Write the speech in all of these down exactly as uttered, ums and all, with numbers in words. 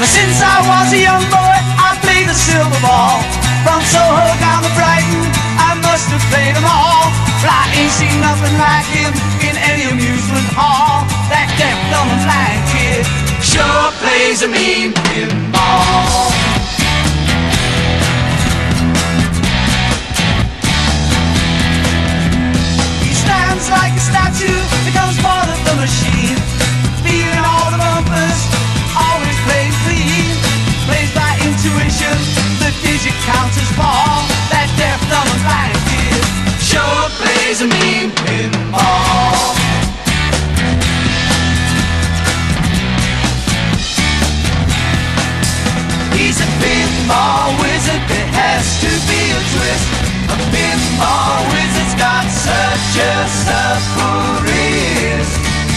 Since I was a young boy, I played the silver ball. From Soho down to Brighton, I must have played them all. But I ain't seen nothing like him in any amusement hall. That deaf, dumb and blind kid sure plays a mean pinball. He stands like a statue, becomes part of the machine, feeling all the bumpers, always plays clean. Plays by intuition, the digit counters fall. That deaf, dumb and blind kid sure plays a mean pinball. He's a pinball wizard, there has to be a twist. A pinball wizard's got such a supple wrist.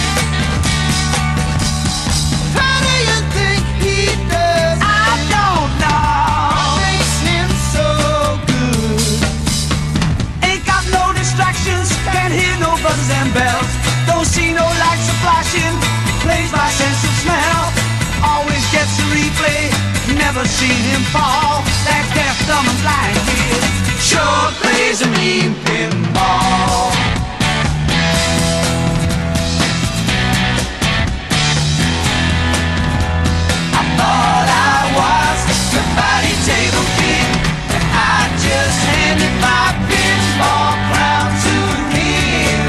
How do you think he does it? I don't know. What makes him so good? Ain't got no distractions, can't hear no buzzers and bells. Don't see no lights are flashing, plays by sense of smell. Always gets a replay, never seen him fall. That deaf, dumb and blind kid sure plays a mean pinball. I thought I was the body table king, and I just handed my pinball crown to him.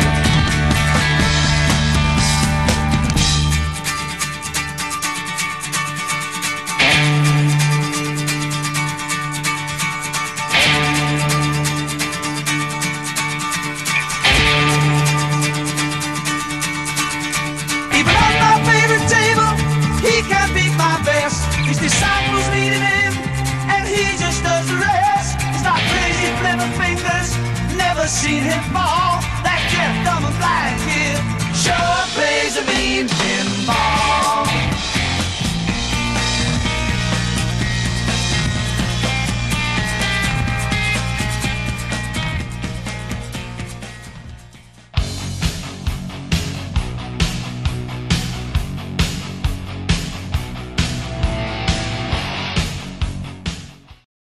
Even on my favorite table, he can't beat my best. His disciples needed him, and he just does the rest. He's got crazy, clever fingers, never seen him fall.